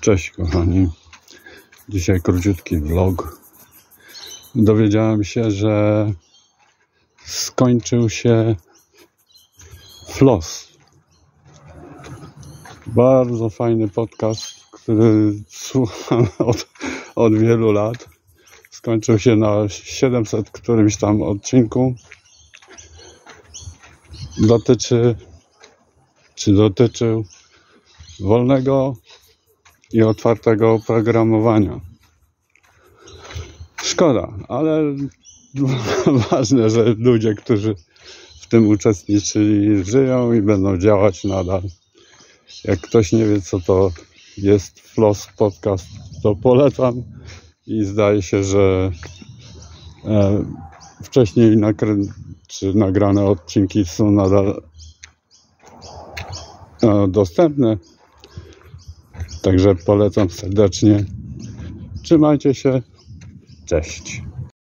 Cześć kochani, dzisiaj króciutki vlog. Dowiedziałem się, że skończył się Floss. Bardzo fajny podcast, który słucham od wielu lat. Skończył się na 700 którymś tam odcinku. Dotyczył wolnego i otwartego oprogramowania. Szkoda, ale ważne, że ludzie, którzy w tym uczestniczyli, żyją i będą działać nadal. Jak ktoś nie wie, co to jest Floss Podcast, to polecam i zdaje się, że wcześniej nagrane odcinki są nadal dostępne. Także polecam serdecznie. Trzymajcie się. Cześć.